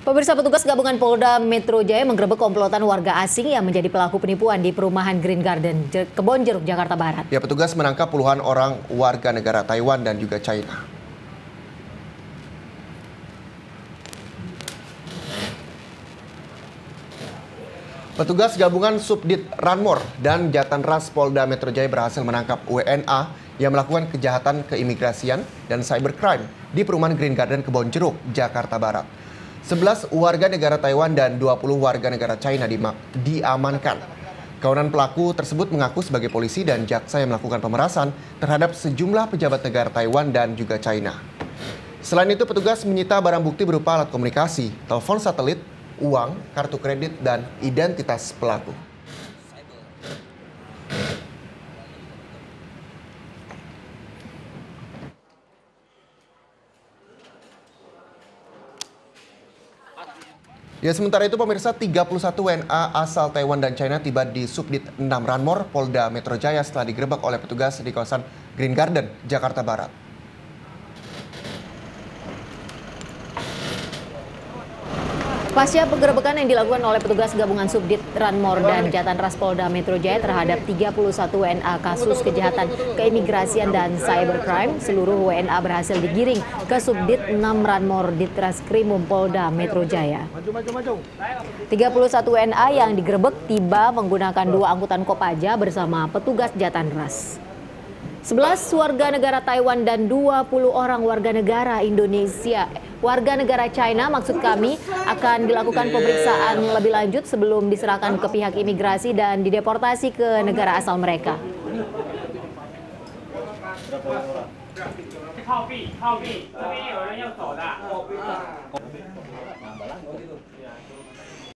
Pemirsa, petugas gabungan Polda Metro Jaya menggerebek komplotan warga asing yang menjadi pelaku penipuan di perumahan Green Garden, Kebonjeruk, Jakarta Barat. Ya, petugas menangkap puluhan orang warga negara Taiwan dan juga China. Petugas gabungan Subdit Ranmor dan Jatanras Polda Metro Jaya berhasil menangkap WNA yang melakukan kejahatan keimigrasian dan cybercrime di perumahan Green Garden Kebonjeruk, Jakarta Barat. 11 warga negara Taiwan dan 20 warga negara China diamankan. Kawanan pelaku tersebut mengaku sebagai polisi dan jaksa yang melakukan pemerasan terhadap sejumlah pejabat negara Taiwan dan juga China. Selain itu, petugas menyita barang bukti berupa alat komunikasi, telepon satelit, uang, kartu kredit, dan identitas pelaku. Ya, sementara itu pemirsa, 31 WNA asal Taiwan dan China tiba di Subdit 6 Ranmor, Polda Metro Jaya setelah digerebek oleh petugas di kawasan Green Garden, Jakarta Barat. Pasca penggerebekan yang dilakukan oleh petugas gabungan Subdit Ranmor dan Jatanras Polda Metro Jaya terhadap 31 WNA kasus kejahatan keimigrasian dan cybercrime, seluruh WNA berhasil digiring ke Subdit 6 Ranmor Ditreskrimum Polda Metro Jaya. 31 WNA yang digerebek tiba menggunakan 2 angkutan Kopaja bersama petugas Jatanras. 11 warga negara Taiwan dan 20 orang warga negara warga negara China maksud kami akan dilakukan pemeriksaan lebih lanjut sebelum diserahkan ke pihak imigrasi dan dideportasi ke negara asal mereka.